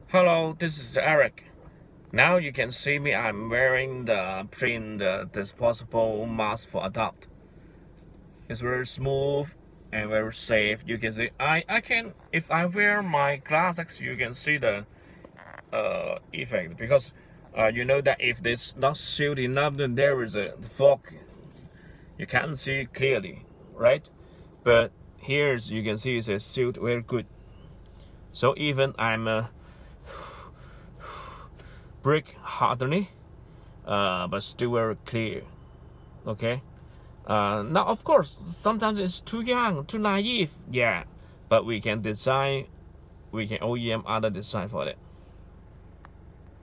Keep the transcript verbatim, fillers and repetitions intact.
Hello, this is Eric. Now you can see me. I'm wearing the print the disposable mask for adult. It's very smooth and very safe. You can see I I can if I wear my glasses, you can see the uh, effect because uh, you know that if this not sealed enough, then there is a fog. You can't see clearly, right? But here's you can see it's sealed very good. So even I'm uh, brick hardening, uh, but still very clear. Okay. Uh, now, of course, sometimes it's too young, too naive. Yeah, but we can design, we can O E M other design for it.